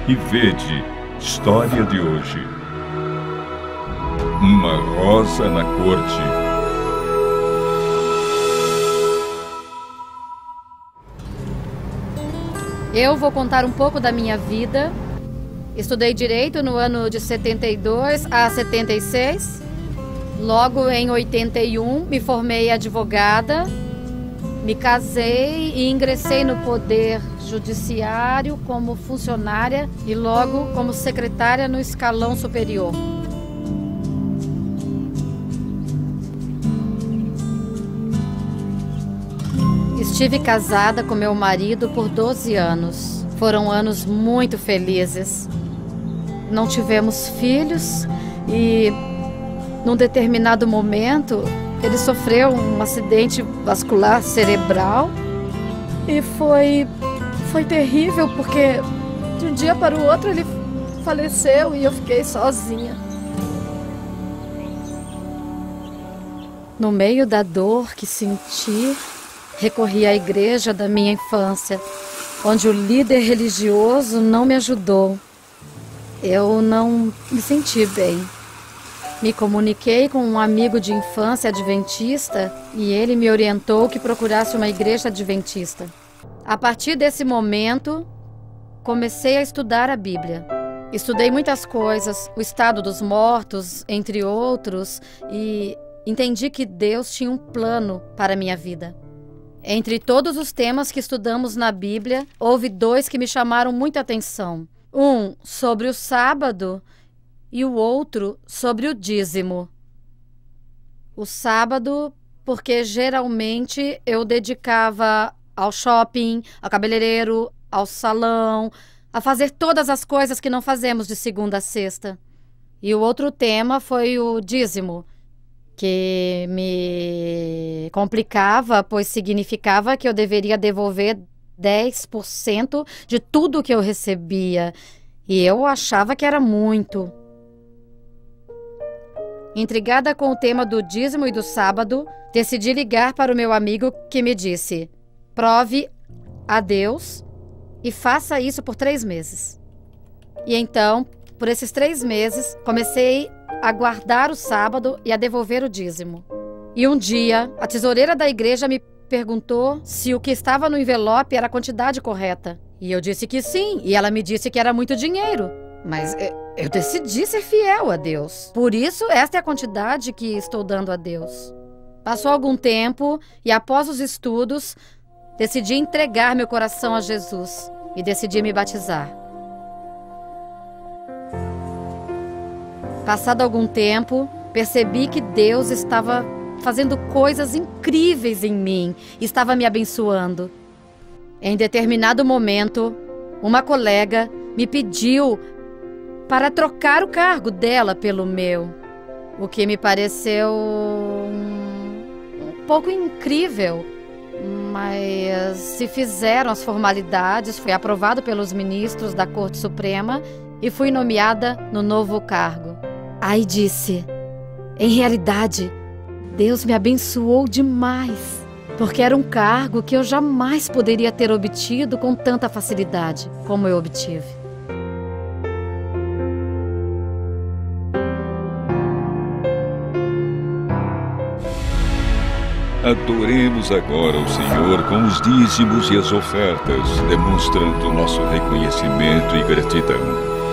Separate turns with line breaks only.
e vede, história de hoje. Uma rosa na corte.
Eu vou contar um pouco da minha vida. Estudei Direito no ano de 72 a 76. Logo em 81, me formei advogada, me casei e ingressei no Poder Judiciário como funcionária e logo como secretária no escalão superior. Estive casada com meu marido por 12 anos. Foram anos muito felizes. Não tivemos filhos e, num determinado momento, ele sofreu um acidente vascular cerebral e foi terrível porque de um dia para o outro ele faleceu e eu fiquei sozinha. No meio da dor que senti, recorri à igreja da minha infância, onde o líder religioso não me ajudou. Eu não me senti bem. Me comuniquei com um amigo de infância adventista e ele me orientou que procurasse uma igreja adventista. A partir desse momento, comecei a estudar a Bíblia. Estudei muitas coisas, o estado dos mortos, entre outros, e entendi que Deus tinha um plano para a minha vida. Entre todos os temas que estudamos na Bíblia, houve 2 que me chamaram muita atenção. Um sobre o sábado e o outro sobre o dízimo. O sábado, porque geralmente eu dedicava ao shopping, ao cabeleireiro, ao salão, a fazer todas as coisas que não fazemos de segunda a sexta. E o outro tema foi o dízimo, que me complicava, pois significava que eu deveria devolver 10% de tudo que eu recebia. E eu achava que era muito. Intrigada com o tema do dízimo e do sábado, decidi ligar para o meu amigo que me disse: prove a Deus e faça isso por 3 meses. E então, por esses 3 meses, comecei a guardar o sábado e a devolver o dízimo. E um dia, a tesoureira da igreja me perguntou se o que estava no envelope era a quantidade correta. E eu disse que sim, e ela me disse que era muito dinheiro. Mas eu decidi ser fiel a Deus. Por isso, esta é a quantidade que estou dando a Deus. Passou algum tempo e, após os estudos, decidi entregar meu coração a Jesus e decidi me batizar. Passado algum tempo, percebi que Deus estava fazendo coisas incríveis em mim e estava me abençoando. Em determinado momento, uma colega me pediu para trocar o cargo dela pelo meu, o que me pareceu um pouco incrível, mas se fizeram as formalidades, fui aprovado pelos ministros da Corte Suprema e fui nomeada no novo cargo. Aí disse: em realidade, Deus me abençoou demais, porque era um cargo que eu jamais poderia ter obtido com tanta facilidade como eu obtive.
Adoremos agora o Senhor com os dízimos e as ofertas, demonstrando nosso reconhecimento e gratidão.